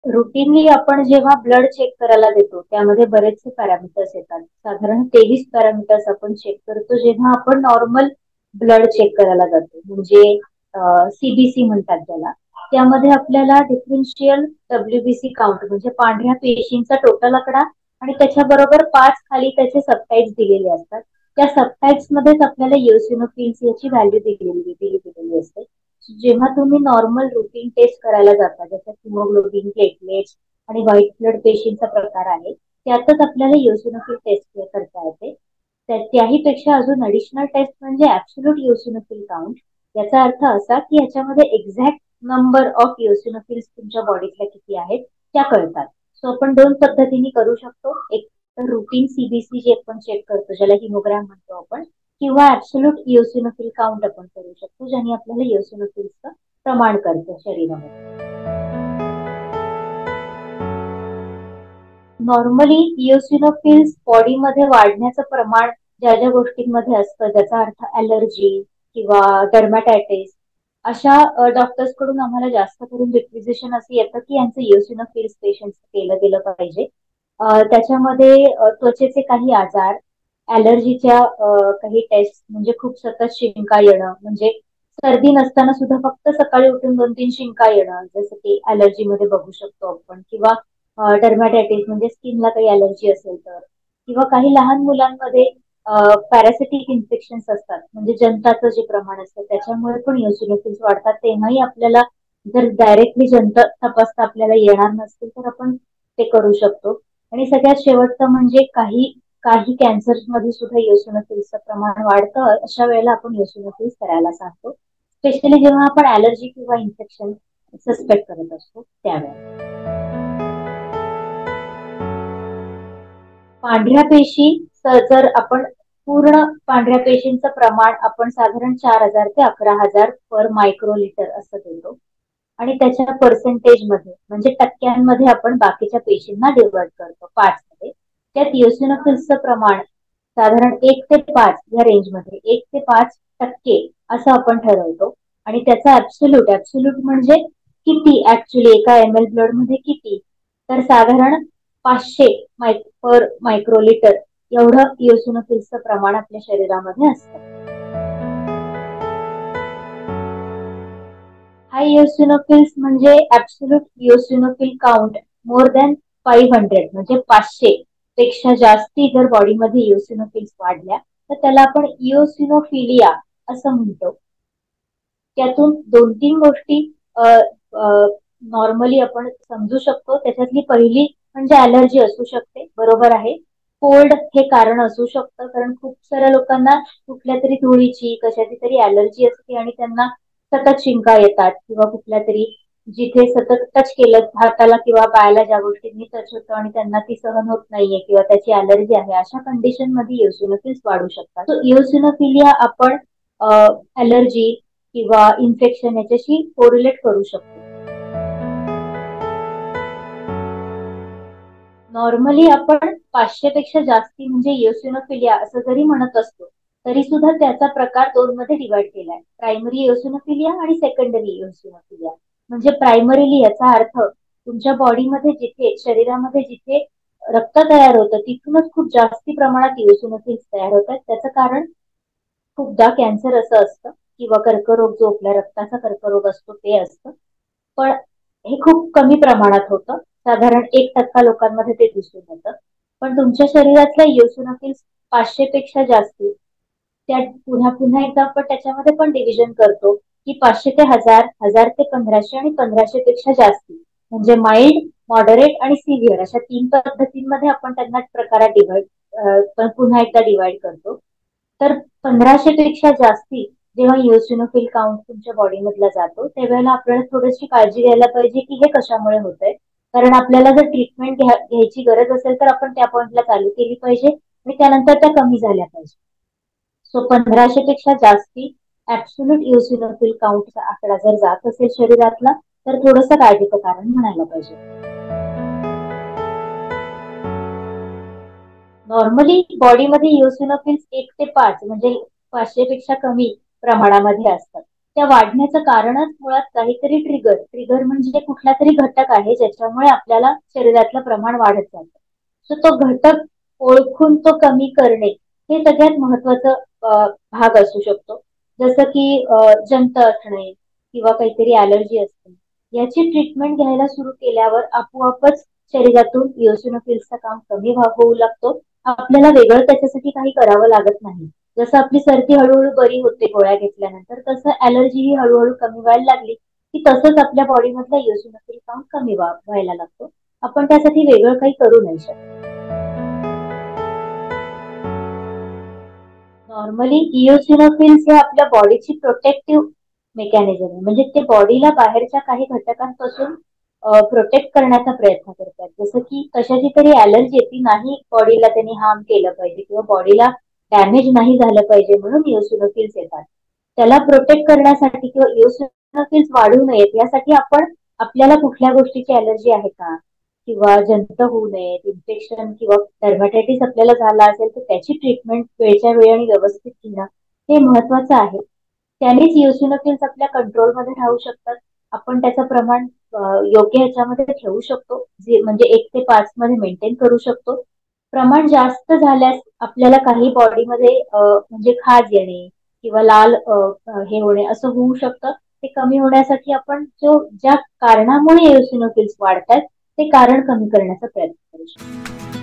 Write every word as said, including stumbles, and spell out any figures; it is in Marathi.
रुटीनली आपण जेव्हा ब्लड चेक करायला देतो त्यामध्ये बरेचसे पॅरामीटर्स येतात. साधारण तेवीस पॅरामीटर्स आपण चेक करतो जेव्हा आपण नॉर्मल ब्लड चेक करायला जातो, म्हणजे सीबीसी म्हणतात त्याला. त्यामध्ये आपल्याला डिफरन्शियल डब्ल्यूबीसी काउंट म्हणजे पांढऱ्या पेशींचा टोटल आकडा आणि त्याच्याबरोबर पाच खाली त्याचे सबटाईप्स दिलेले असतात. त्या सबटाईप्स मध्येच आपल्याला इओसिनोफिल्स याची व्हॅल्यू दिलेली दिली दिलेली असते. जेव्हा तुम्ही नॉर्मल रुटीन टेस्ट करायला जाता, जसं हिमोग्लोबिन, प्लेटलेट्स आणि व्हाईट ब्लड पेशींचा प्रकार आहे, त्यातच आपल्याला इओसिनोफिल टेस्ट करता येते. त्याही पेक्षा अजून ऍडिशनल टेस्ट म्हणजे ऍब्सोल्यूट इओसिनोफिल काउंट. याचा अर्थ असा की याच्यामध्ये एक्झॅक्ट नंबर ऑफ इओसिनोफिल्स तुमच्या बॉडीतल्या किती आहेत त्या कळतात. सो आपण दोन पद्धतीने करू शकतो. एक तर रुटीन सीबीसी जे आपण चेक करतो, ज्याला हिमोग्राम म्हणतो आपण, किंवा ऍब्सोल्यूट इओसिनोफिल काउंट आपण करू शकतो, ज्याने आपल्याला इओसिनोफिल्सचं प्रमाण कळतं शरीरामध्ये. नॉर्मली इओसिनोफिल्स बॉडीमध्ये वाढण्याचं प्रमाण ज्या ज्या गोष्टींमध्ये असतं, ज्याचा अर्थ ॲलर्जी किंवा डर्मॅटायटिस, अशा डॉक्टर्स कडून आम्हाला जास्त करून रिक्विजिशन असं येतं की यांचं इओसिनोफिल्स पेशंट केलं गेलं पाहिजे. त्याच्यामध्ये त्वचेचे काही आजार, ॲलर्जीच्या काही टेस्ट, म्हणजे खूप सतत शिंका येणं, म्हणजे सर्दी नसताना सुद्धा फक्त सकाळी उठून दोन तीन शिंका येणं, जसं की ॲलर्जी मध्ये बघू शकतो आपण, किंवा डर्मॅटायटिस म्हणजे स्किनला काही ॲलर्जी असेल तर, किंवा काही लहान मुलांमध्ये पॅरासिटिक इन्फेक्शन्स असतात, म्हणजे जंताचं जे प्रमाण असतं त्याच्यामुळे पण इओसिनोफिल्स वाढतात. तेव्हाही आपल्याला जर डायरेक्टली जंत तपासता आपल्याला येणार नसतील तर आपण ते करू शकतो. आणि सगळ्यात शेवटचं म्हणजे काही काही कॅन्सर मध्ये सुद्धा इओसिनोफिल्सचं प्रमाण वाढतं. अशा वेळेला आपण इओसिनोफिल्स करायला सांगतो, स्पेशली जेव्हा आपण ॲलर्जी किंवा इन्फेक्शन सस्पेक्ट करत असतो त्यावेळेला. पांढऱ्या पेशी जर आपण पूर्ण पांढऱ्या पेशींचं प्रमाण आपण साधारण चार हजार ते अकरा हजार पर मायक्रोलिटर असं देतो, आणि त्याच्या पर्सेंटेज मध्ये म्हणजे टक्क्यांमध्ये आपण बाकीच्या पेशींना डिवाइड करतो पाच मध्ये. त्यात इओसिनोफिल्सचं प्रमाण साधारण एक ते पाच या रेंजमध्ये, एक ते पाच टक्के असं आपण ठरवतो. आणि त्याचा ऍब्सोल्यूट ऍब्सोल्यूट म्हणजे किती ऍक्च्युली एका एम एल ब्लड मध्ये किती, तर साधारण पाचशे पर मायक्रोलिटर एवढं इओसिनोफिल्सचं प्रमाण आपल्या शरीरामध्ये असतं. हाय इओसिनोफिल्स म्हणजे absolute eosinophil count more than five hundred, म्हणजे पाचशे पेक्षा जास्ती जर बॉडीमध्ये इओसिनोफिल्स वाढल्या तर त्याला आपण इओसिनोफिलिया असं म्हणतो. त्यातून दोन तीन गोष्टी नॉर्मली आपण समजू शकतो. त्याच्यातली पहिली म्हणजे ॲलर्जी असू शकते, बरोबर आहे. कोल्ड हे कारण असू शकतं, कारण खूप साऱ्या लोकांना कुठल्या तरी धुळीची कशाची तरी ॲलर्जी असते आणि त्यांना सतत शिंका येतात, किंवा कुठल्या तरी जिथे सतत टच केलं हाताला किंवा पायाला ज्या गोष्टींनी टच होतं आणि त्यांना ती सहन होत नाहीये किंवा त्याची ॲलर्जी आहे, अशा कंडिशन मध्ये इओसिनोफिल्स वाढू शकतात. सो इओसिनोफिलिया आपण ॲलर्जी किंवा इन्फेक्शन याच्याशी कोरिलेट करू शकतो. नॉर्मली आपण पाचशे पेक्षा जास्ती म्हणजे इओसिनोफिलिया असं जरी म्हणत असतो तरी सुद्धा त्याचा प्रकार दोन मध्ये डिवाइड केलाय, प्रायमरी इओसिनोफिलिया आणि सेकंडरी इओसिनोफिलिया. म्हणजे प्रायमरीली याचा अर्थ तुमच्या बॉडीमध्ये जिथे शरीरामध्ये जिथे रक्त तयार होतं तिथूनच खूप जास्ती प्रमाणात इओसिनोफिल्स तयार होतात. त्याचं कारण खूपदा कॅन्सर असं असतं किंवा कर्करोग जो आपल्या रक्ताचा कर्करोग असतो ते असतं, पण हे खूप कमी प्रमाणात होतं. साधारण एक टक्का लोकांमध्ये ते दिसून येतं. पण तुमच्या शरीरातल्या इओसिनोफिल्स पाचशे पेक्षा जास्ती, त्या पुन्हा पुन्हा एकदा आपण त्याच्यामध्ये पण डिव्हिजन करतो की पाचशे ते हजार, हजार ते पंधराशे आणि पंधराशे पेक्षा जास्ती, म्हणजे माइल्ड, मॉडरेट आणि सिव्हिअर अशा तीन पद्धतींमध्ये आपण त्यांना प्रकारात डिवाइड पुन्हा एकदा डिवाइड करतो. तर पंधराशे पेक्षा जास्ती जेव्हा इओसिनोफिल काउंट तुमच्या बॉडीमधला जातो त्यावेळेला आपल्याला थोडीशी काळजी घ्यायला पाहिजे की हे कशामुळे होतंय. कारण आपल्याला जर ट्रीटमेंट घ्यायची गरज असेल तर आपण त्या पॉइंटला चालू केली पाहिजे आणि त्यानंतर त्या कमी झाल्या पाहिजे. सो पंधराशे पेक्षा जास्ती ऍब्सोल्यूट इओसिनोफिल काउंटचा आकडा जर जात असेल शरीरातला तर थोडंसं काळजीचं कारण म्हणायला पाहिजे. नॉर्मली बॉडीमध्ये इओसिनोफिल्स एक ते पाच म्हणजे पाचशे पेक्षा कमी प्रमाणामध्ये असतात. त्या वाढण्याचं कारणच मुळात काहीतरी ट्रिगर ट्रिगर म्हणजे कुठला तरी घटक आहे ज्याच्यामुळे आपल्याला शरीरातलं प्रमाण वाढत जातं. सो तो घटक ओळखून तो कमी करणे हे सगळ्यात महत्वाचं भाग असू शकतो. जसं की जंत असणे किंवा काहीतरी ऍलर्जी असते, याची ट्रीटमेंट घ्यायला सुरू केल्यावर आपोआपच शरीरातून इओसिनोफिल्सचं काम कमी होऊ लागतो. आपल्याला वेगळं त्याच्यासाठी काही करावं लागत नाही. जसं आपली सर्दी हळूहळू बरी होते गोळ्या घेतल्यानंतर, तसं ऍलर्जी ही हळूहळू कमी व्हायला लागली की तसंच आपल्या बॉडीमधलं इओसिनोफिल काउंट कमी व्हायला लागतो. आपण त्यासाठी वेगळं काही करू नाही शकत. नॉर्मली इओसिनोफिल्स हे आपल्या बॉडीची प्रोटेक्टिव्ह मेकॅनिझम आहे. म्हणजे ते बॉडीला बाहेरच्या काही घटकांपासून प्रोटेक्ट करण्याचा प्रयत्न करतात. जसं की कशाची तरी ऍलर्जी ती नाही बॉडीला त्यांनी हार्म केलं पाहिजे किंवा बॉडीला डॅमेज नाही झालं पाहिजे म्हणून इओसिनोफिल्स येतात. त्याला प्रोटेक्ट करण्यासाठी किंवा इओसिनोफिल्स वाढू नयेत यासाठी आपण आपल्याला कुठल्या गोष्टीची ऍलर्जी आहे का किंवा जंत होऊ नये, इन्फेक्शन किंवा डर्मॅटायटिस आपल्याला झाला असेल तर त्याची ट्रीटमेंट वेळच्या वेळी आणि व्यवस्थित घेणं हे महत्वाचं आहे. त्यानेच इओसिनोफिल्स आपल्या कंट्रोलमध्ये राहू शकतात. आपण त्याचं प्रमाण योग्य ह्याच्यामध्ये ठेवू शकतो, जे म्हणजे एक ते पाच मध्ये मेंटेन करू शकतो. प्रमाण जास्त झाल्यास आपल्याला काही बॉडीमध्ये म्हणजे खाज येणे किंवा लाल हे होणे असं होऊ शकतं. ते कमी होण्यासाठी आपण जो ज्या कारणामुळे इओसिनोफिल्स वाढतात ते कारण कमी करण्याचा प्रयत्न करू शकतो.